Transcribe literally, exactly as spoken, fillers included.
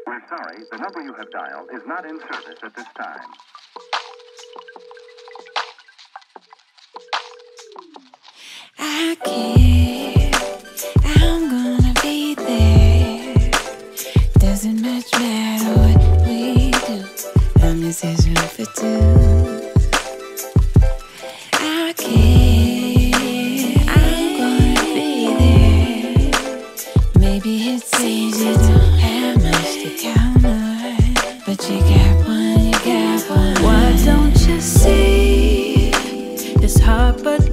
We're sorry, the number you have dialed is not in service at this time. I care, I'm gonna be there. Doesn't much matter what we do. I'm just room for two. I care, I'm gonna be there. Maybe it seems you don't have much to count on, but you got one, you got one. Why don't you see? It's hard, but